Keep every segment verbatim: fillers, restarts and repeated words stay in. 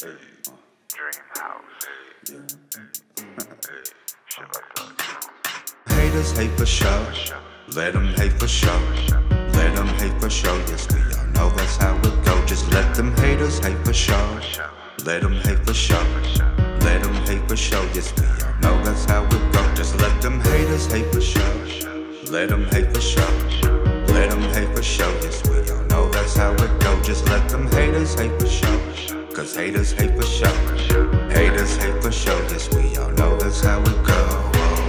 Dream house. Haters hate for sure. Let them hate for sure. Let them hate for sure. Yes, we all know that's how it go. Just let them haters hate for sure. Let them hate for sure. Let them hate for sure. Yes, we all know that's how it go. Just let them haters hate for sure. Let them hate for sure. Let them hate for sure. Yes, we all know that's how it go. Just let them haters hate for sure. Cause haters hate for sure. Haters hate for sure. Yes, we all know that's how it go.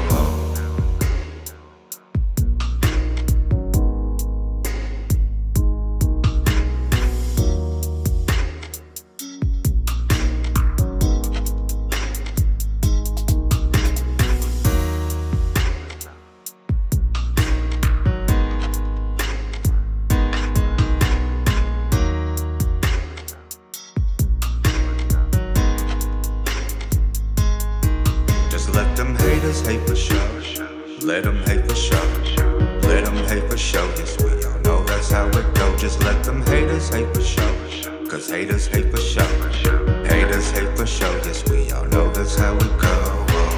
Let them haters hate for sure. Let them hate for sure. Let them hate for sure. Yes, we all know that's how it go. Just let them haters hate for sure. Cause haters hate for sure. Haters hate for sure. Yes, we all know that's how it go.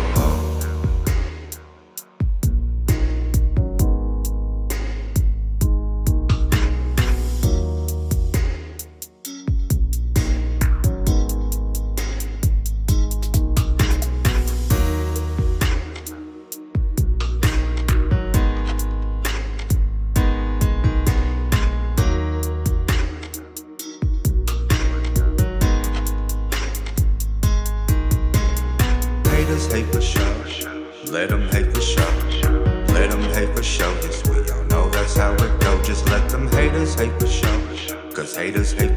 Haters hate for sure. Let them hate for sure. Let them hate for sure. Yes, we all know that's how it go. Just let them haters hate for sure. Cause haters hate